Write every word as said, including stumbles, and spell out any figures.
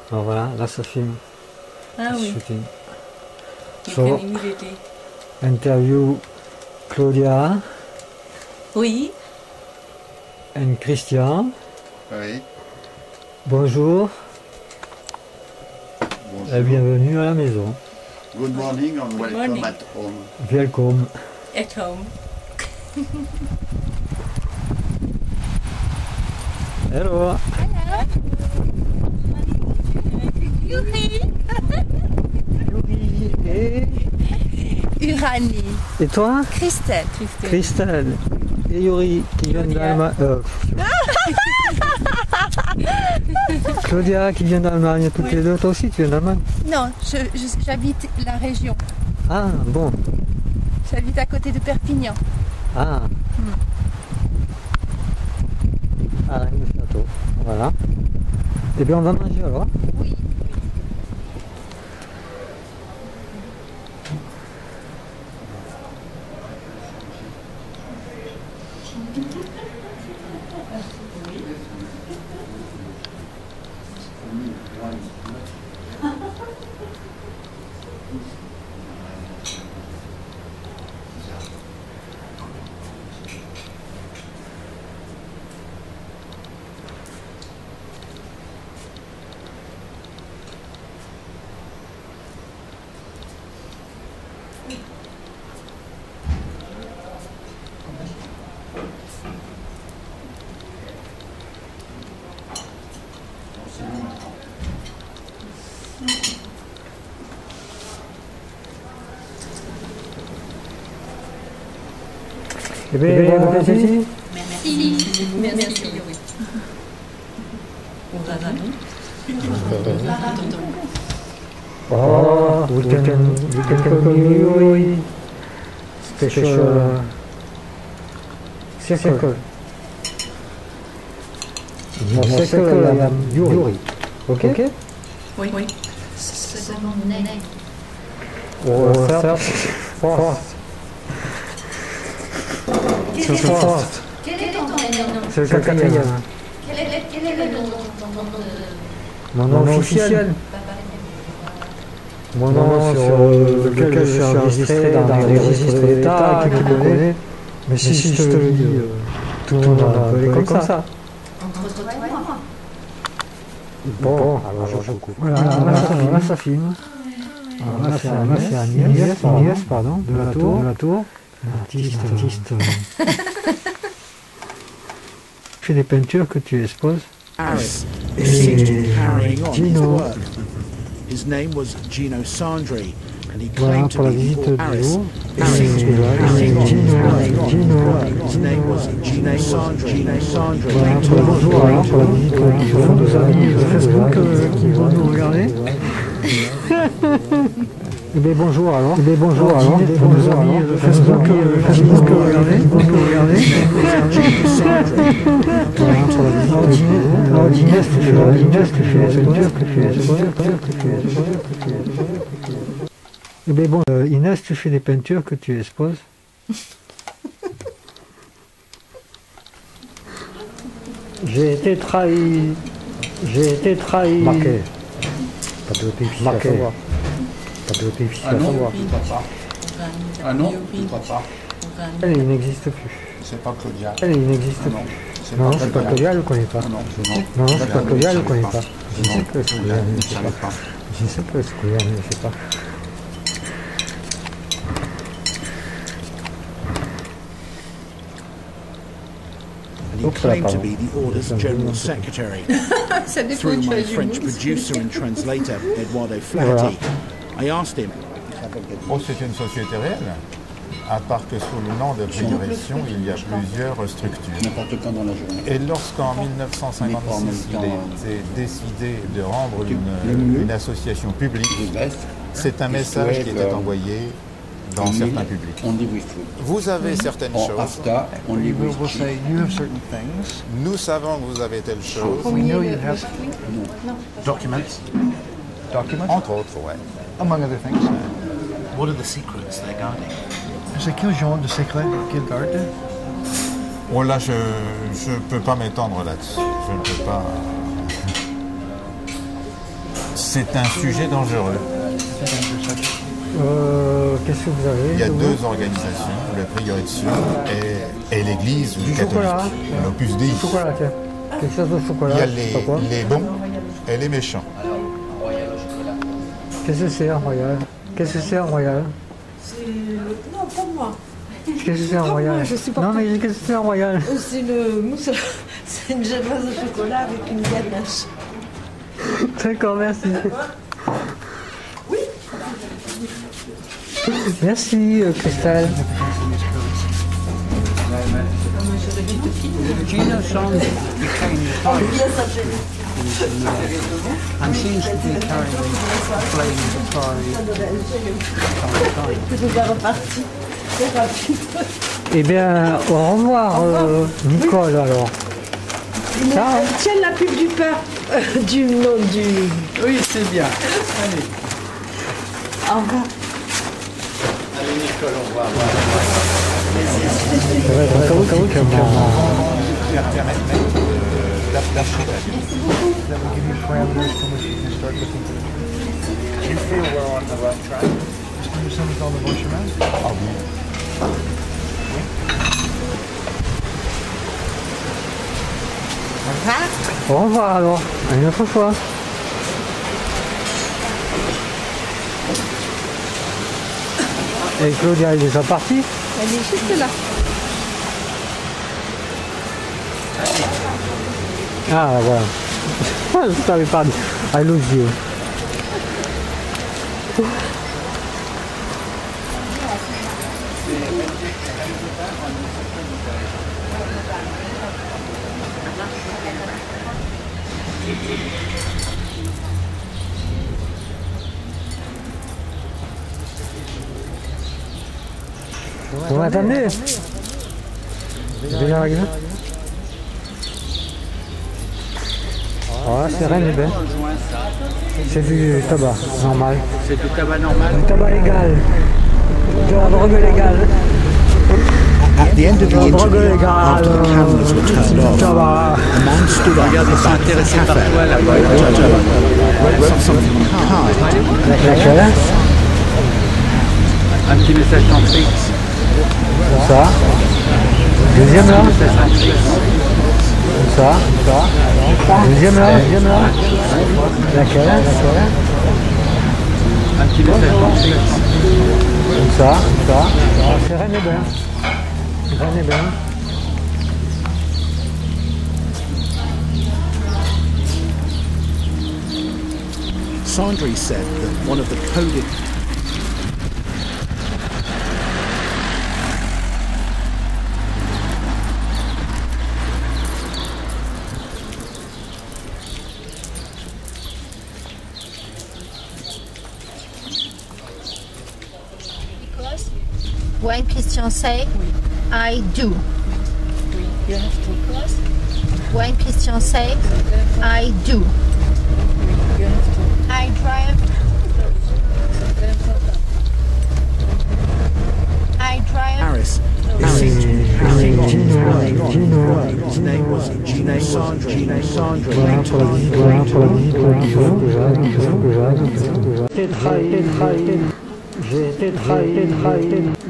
Alors voilà, là ça filme. Ah oui. Shooting. You So, can immediately. interview Claudia Oui. et Christian. Oui. Bonjour. Bonjour. Et bienvenue à la maison. Good morning and Good welcome morning. at home. Welcome. At home. Hello. Yuri. Yuri et... Uranie. Et toi? Christelle. Christine. Christelle. Et Yuri qui vient d'Allemagne. Euh, Claudia qui vient d'Allemagne, toutes Oui. les deux. Toi aussi tu viens d'Allemagne? Non, je- je- j'habite la région. Ah bon. J'habite à côté de Perpignan. Ah. Ah, le château. Voilà. Et bien on va manger alors. Oui. Eh bien, bon appétit. Merci. Merci Yuri. On va Oh, we can, we can call you Yuri. Special uh, circle. In your circle I am Yuri. Okay? Okay? Oui, oui. Or third, fourth. C'est fourth. Quel est ton prénom? C'est le quatrième. Quel est, quel est le nom de ton nom de... Mon nom officiel. Mon nom sur euh, lequel je suis enregistré dans les registres de l'État, qui me connaît. Mais si je te le dis, euh, tout le monde va appeler comme ça. Entre toi et moi. Bon, alors je coupe. Voilà, là ça filme. Alors là c'est Agnès, Agnès, pardon, de la tour. De la tour. Artiste, artiste. euh. Tu fais des peintures que tu exposes. Harris Et seemed to be carrying on his Gino, work. His name was Gino Sandri, and he voilà claimed pour to la be visite Paul du Harris. jour. He seemed to be carrying on, Gino, carrying on. Gino, His name was Gino Sandri. Gino Sandri. voilà pour le bonjour alors pour la visite du jour. Nos amis de Facebook euh, qui vont nous regarder. Eh bien bonjour alors. Eh bien bonjour alors. Pour nos amis de Facebook euh, qui vont nous regarder. Qui vont nous regarder. Voilà pour la visite du jour. Alors Inès, tu fais la Inès, tu fais les peintures que tu exposes. Eh bien bon, euh, Inès, tu fais des peintures que tu exposes. J'ai été trahi. J'ai été trahi. Marqué. Pas de notification. Marqué. Pas de notification. Ah non, je ne crois pas. Ah non, je ne crois pas. Elle, il n'existe plus. C'est pas Claudia. Elle, il n'existe Ah non, plus. c'est Non, pas c'est pas Claudia. Claudia, je ne connais pas. Ah non, je- non. Non, c'est pas Claudia, je ne connais pas. Je sais Non, que c'est Claudia, mais je sais je pas. savais pas. Je sais que c'est Claudia, mais je sais pas. And he claimed to be the Order's General Secretary. Ça dépend Through tu my as du French mousse. producer and translator, Eduardo Flaherty, I asked him, Oh, c'est une société réelle. À part que sous le nom de Prioration, il y a plusieurs structures. N'importe quand dans la journée. Et lorsqu'en mille neuf cent cinquante-six, il a été décidé de rendre Le une, mieux. une association publique, The best c'est un is message to qui have, était um, envoyé dans meal certains publics. only with food. Vous avez certaines Or choses. after, only We with will cheese. say you have certain things. Nous savons que vous avez telle chose, We know you have documents, documents, entre autres, ouais. among other things. What are the secrets they're guarding? C'est quel genre de secret qu'ils gardent? Oh là, je ne peux pas m'étendre là-dessus. Je ne peux pas. C'est un sujet dangereux. Euh, Qu'est-ce que vous avez? Il y a deux organisations, le Prieuré de Sion et, et l'Église Du catholique, chocolat. l'Opus Dei. Du chocolat, tiens. Quelque chose de chocolat. Il y a je sais les, pas quoi. les bons et les méchants. Qu'est-ce que c'est un royal? Qu'est-ce que c'est un royal? C'est le... Non, pas moi. Qu'est-ce que c'est un Pas royal? moi, je sais pas. Non, mais qu'est-ce que c'est un royal? C'est le mousse. C'est une génoise de chocolat avec une ganache. D'accord, merci. Merci, euh, Christelle. Gina Song became and seems to be carrying the flames of fiery. C'est déjà reparti. C'est rapide. Eh bien, au revoir, euh, Nicole, alors. Mais, Ça, euh, tiens la pub du pain. Euh, du nom du. Oui, c'est bien. Allez. Au revoir. Allez, Nicole, au revoir. Au revoir, alors. À une autre fois. Et Claudia, elle est déjà partie? Elle est juste là. Ah, voilà. Je t'avais pas dit. I lose you. Vous m'attendez? C'est déjà arrivé? Voilà, c'est rien de bien. C'est du tabac normal. C'est du tabac normal. Du tabac légal. De la drogue légale. At the end of the La drogue interview, légale. after the cameras were turned Du off, tabac. a man stood up Regarde, at ils the sont back of the intéressés par cafe toi là-bas. wrote something kind. Laquelle? Un petit message en fixe. Ça. Deuxième là. Un message en fixe. Ça. Ça. Deuxième là. Deuxième là. Laquelle? Laquelle? Un petit message en fixe. Ça. Ça. C'est rien de bien. Rien de bien. Sandri said that one of the coded Because when Christian say, I do. You have to. Because when Christian say, I do. You have to. I drive. I drive. Harris. It seemed to be carrying on his running on. His name was Gino Sandri. Gino Sandri. Voilà pour la visite, voilà pour la visite du jour que j'ai, que j'ai, que j'ai, que j'ai été trahi, j'ai été trahi, j'ai été trahi, j'ai été trahi.